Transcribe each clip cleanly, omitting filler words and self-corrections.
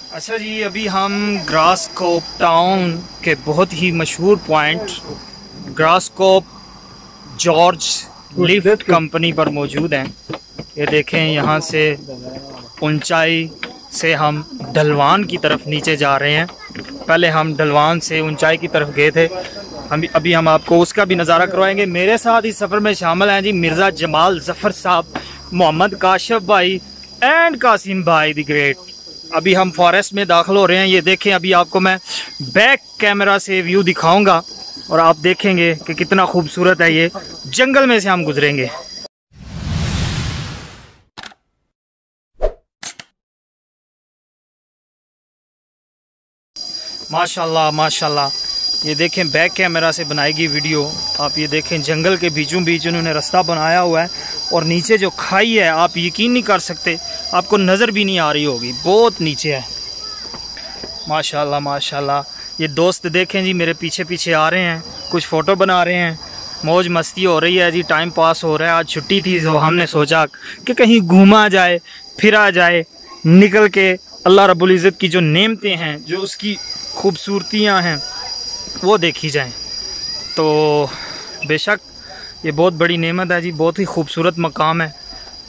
अच्छा जी, अभी हम ग्रासकोप टाउन के बहुत ही मशहूर point Graskop gorge lift company पर मौजूद हैं। ये देखें, यहाँ से ऊंचाई से हम ढलवान की तरफ नीचे जा रहे हैं। पहले हम ढलवान से ऊंचाई की तरफ गए थे, अभी हम आपको उसका भी नज़ारा करवाएंगे। मेरे साथ इस सफ़र में शामिल हैं जी मिर्ज़ा जमाल ज़फ़र साहब, मोहम्मद काशिफ भाई एंड कासिम भाई द ग्रेट। अभी हम फॉरेस्ट में दाखिल हो रहे हैं। ये देखें, अभी आपको मैं बैक कैमरा से व्यू दिखाऊंगा और आप देखेंगे कि कितना खूबसूरत है। ये जंगल में से हम गुजरेंगे। माशाल्लाह माशाल्लाह, ये देखें बैक कैमरा से बनाई गई वीडियो। आप ये देखें, जंगल के बीचों बीच उन्होंने रास्ता बनाया हुआ है और नीचे जो खाई है आप यकीन नहीं कर सकते, आपको नज़र भी नहीं आ रही होगी, बहुत नीचे है। माशाल्लाह माशाल्लाह। ये दोस्त देखें जी, मेरे पीछे पीछे आ रहे हैं, कुछ फ़ोटो बना रहे हैं, मौज मस्ती हो रही है जी, टाइम पास हो रहा है। आज छुट्टी थी तो हमने सोचा कि कहीं घूमा जाए, फिरा जाए, निकल के अल्लाह रब्बुल इज़्ज़त की जो नेमतें हैं, जो उसकी खूबसूरतियाँ हैं, वो देखी जाएं। तो बेशक ये बहुत बड़ी नेमत है जी, बहुत ही खूबसूरत मकाम है।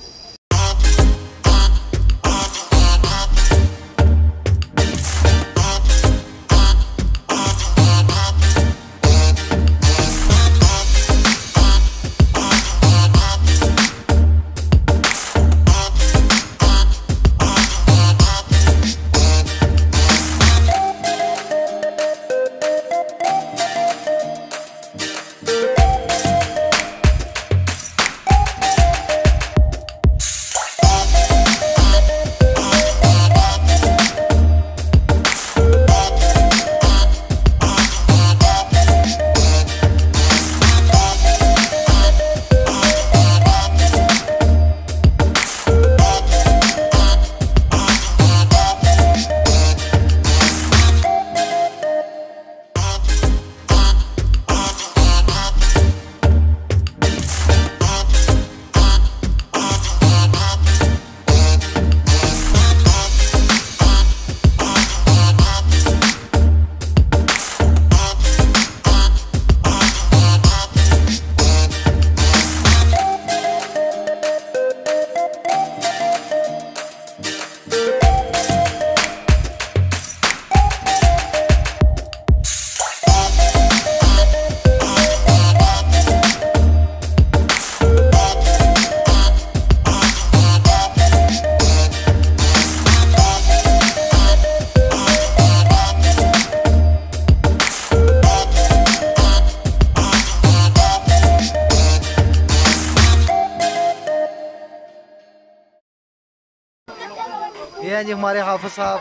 ये हैं जी हमारे हाफिज साहब,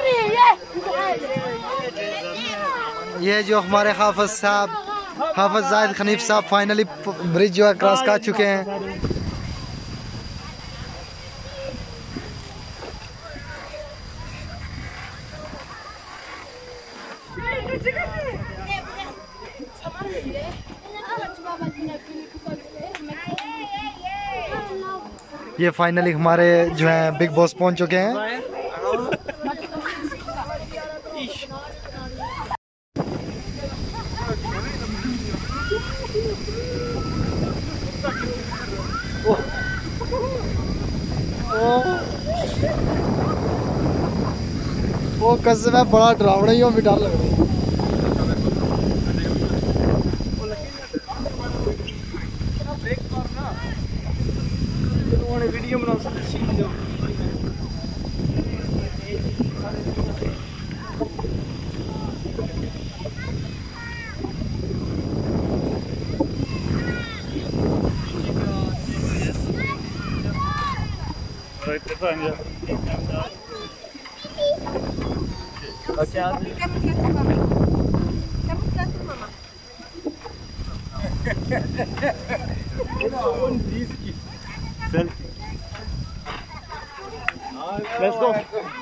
ये जो हमारे हाफिज साहब, हाफिज जाहिद खनीफ साहब फाइनली ब्रिज जो है क्रॉस कर चुके हैं। ये फाइनली हमारे जो है बिग बॉस पहुंच चुके हैं। वो कसम है बड़ा डरावना ही हो, भी डर लग रहा है। वीडियो बनाओ Let's go.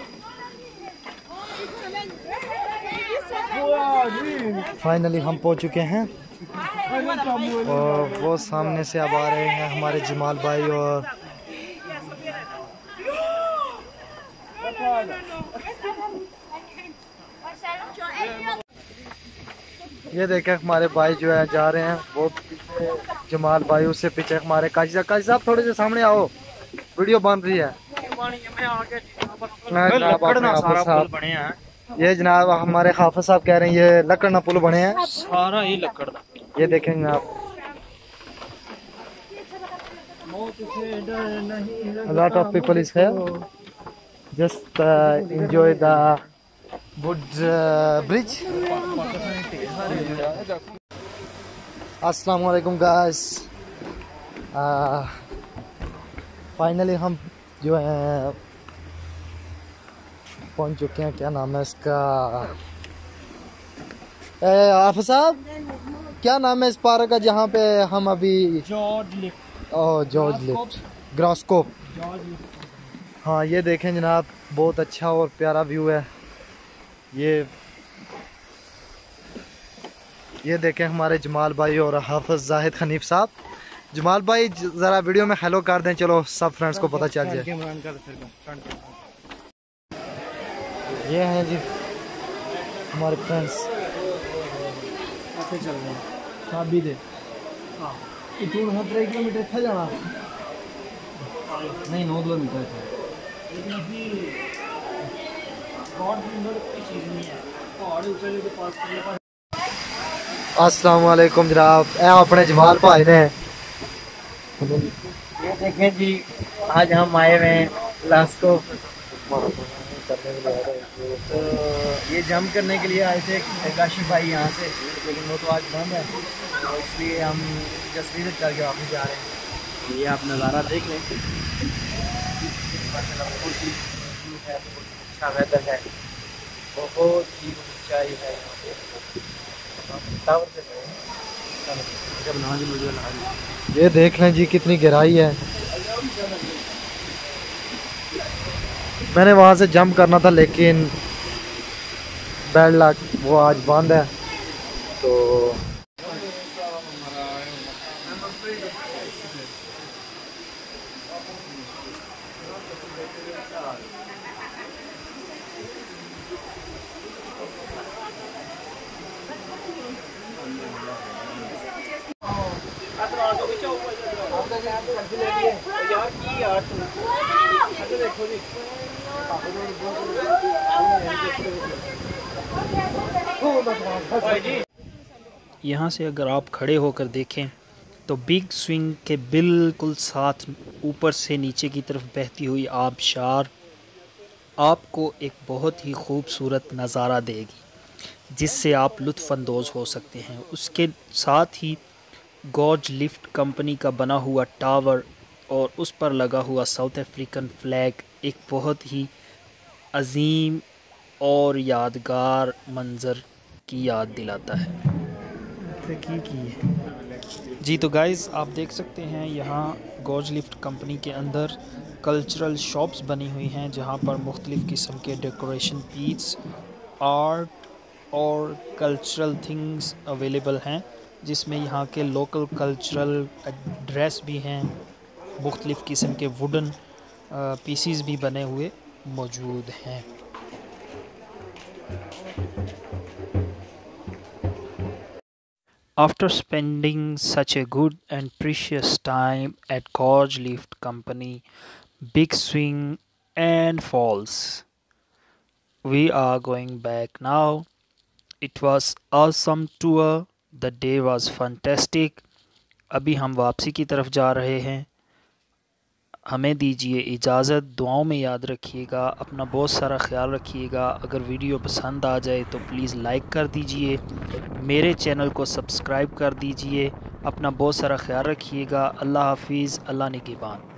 फाइनली हम पहुंच चुके हैं और वो सामने से अब आ रहे हैं हमारे जमाल भाई और ये देखें हमारे भाई जो है जा रहे हैं, वो पीछे जमाल भाई, उससे पीछे हमारे काजी साहब थोड़े से सामने आओ, वीडियो बन रही है। ये जनाब हमारे हाफिज साहब कह रहे हैं ये लकड़ ना पुल बने हैं, सारा ही लकड़। ये देखेंगे आप, a lot of people is here, just enjoy the wood bridge. अस्सलाम वालेकुम गाइस, फाइनली हम जो है पहुंच चुके हैं। क्या नाम है इसका, हाफिज साहब क्या नाम है इस पार्क का जहाँ पे हम अभी? Gorge lift. Oh gorge lift, Graskop. हाँ ये देखें जनाब, बहुत अच्छा और प्यारा व्यू है। ये देखें हमारे जमाल भाई और हाफिज जाहिद हनीफ साहब। जमाल भाई ज़रा वीडियो में हेलो कर दें, चलो सब फ्रेंड्स को पता चल जाए। ये हैं जी हमारे फ्रेंड्स, चल रहे हैं भी दे। इतून 17 किलोमीटर था जाना, नहीं 9 किलोमीटर था। अस्सलाम वालेकुम जनाब, अपने जमाल भाई ने। ये देखें जी, आज हम आए हुए हैं ग्लासको, तो ये जंप करने के लिए आए थे काशिफ भाई यहाँ से, लेकिन वो तो आज बंद है, तो इसलिए हम जस्ट विजिट करके वापस जा रहे हैं। ये आप नज़ारा देख लें, अच्छा वेदर है, बहुत ही ऊंचाई है। ये देख लें जी कितनी गहराई है। मैंने वहाँ से जंप करना था लेकिन बैड लक, वो आज बंद है। तो यहाँ से अगर आप खड़े होकर देखें तो बिग स्विंग के बिल्कुल साथ ऊपर से नीचे की तरफ बहती हुई आबशार आपको एक बहुत ही खूबसूरत नज़ारा देगी, जिससे आप लुत्फ़अंदोज़ हो सकते हैं। उसके साथ ही गॉर्ज लिफ्ट कंपनी का बना हुआ टावर और उस पर लगा हुआ साउथ अफ्रीकन फ्लैग एक बहुत ही अजीम और यादगार मंज़र की याद दिलाता है। जी तो गाइज़ आप देख सकते हैं यहाँ गॉर्ज लिफ्ट कंपनी के अंदर कल्चरल शॉप्स बनी हुई हैं, जहाँ पर मुख्तलिफ़ किस्म के डेकोरेशन पीस, आर्ट और कल्चरल थिंग्स अवेलेबल हैं, जिसमें यहाँ के लोकल कल्चरल ड्रेस भी हैं, मुख्तलिफ़ किस्म के वुडन पीसीस भी बने हुए मौजूद हैं। After spending such a good and precious time at Gorge Lift Company, Big Swing and Falls, we are going back now. It was awesome tour. The day was fantastic. अभी हम वापसी की तरफ जा रहे हैं। हमें दीजिए इजाज़त, दुआओं में याद रखिएगा, अपना बहुत सारा ख्याल रखिएगा। अगर वीडियो पसंद आ जाए तो प्लीज़ लाइक कर दीजिए, मेरे चैनल को सब्सक्राइब कर दीजिए। अपना बहुत सारा ख्याल रखिएगा। अल्लाह हाफिज़, अल्लाह निगहबान।